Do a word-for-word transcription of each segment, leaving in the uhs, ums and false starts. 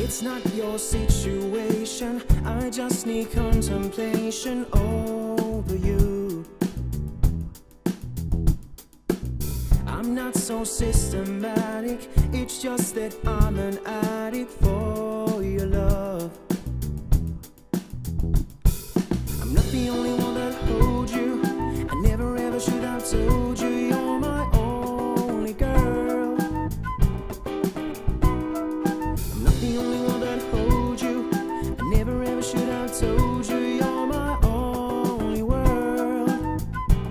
It's not your situation, I just need contemplation over you. I'm not so systematic, it's just that I'm an addict for your love. I'm not the only one that holds you, I never ever should have told you you're my only girl. I'm not the only one that holds you, I never ever should have told you you're my only world.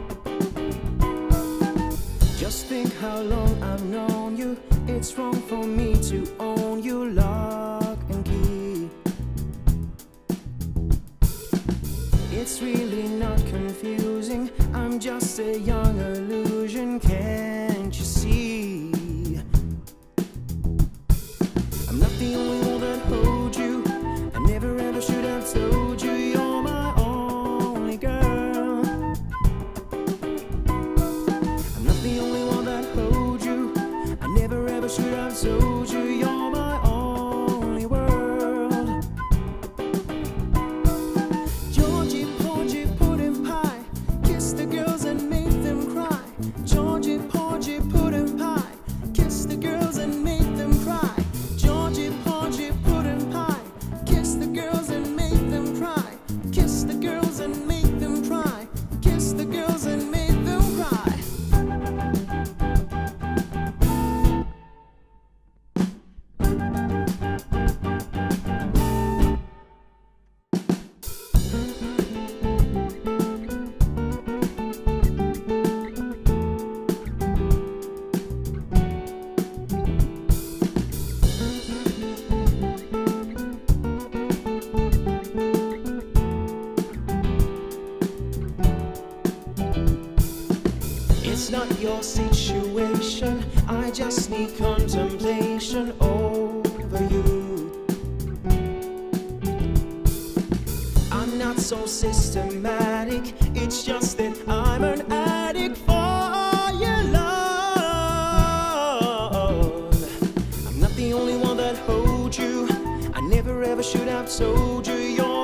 Just think how long I've known you, it's wrong for me to own you lock and key. It's really not confusing, I'm just a young illusion, can't you see? I'm not the only one that holds you, I never ever should have told you you're my only girl. I'm not the only one that holds you, I never ever should have told you you're my only world. Georgie, Porgy, pudding pie, kiss the girls and make them cry. Georgie, Porgy, pudding pie, kiss the girls and make them cry. Georgie, Porgy, pudding pie, kiss the girls and make them cry. Kiss the girls and make them cry. Kiss the girls and make them cry. It's not your situation, I just need contemplation over you. I'm not so systematic, it's just that I'm an addict for your love. I'm not the only one that holds you, I never ever should have told you you're